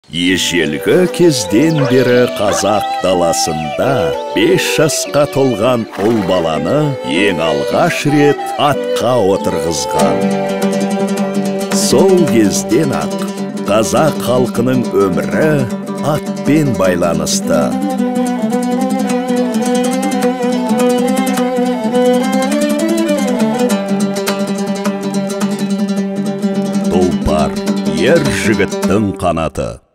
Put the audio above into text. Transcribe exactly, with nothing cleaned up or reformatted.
Ежелгі кезден бері қазақ даласында бес жасқа толған ұл баланы ең алғаш рет атқа отырғызған. Сол кезден ақ қазақ халқының өмірі атпен байланысты. Тұлпар ер жігіттің қанаты.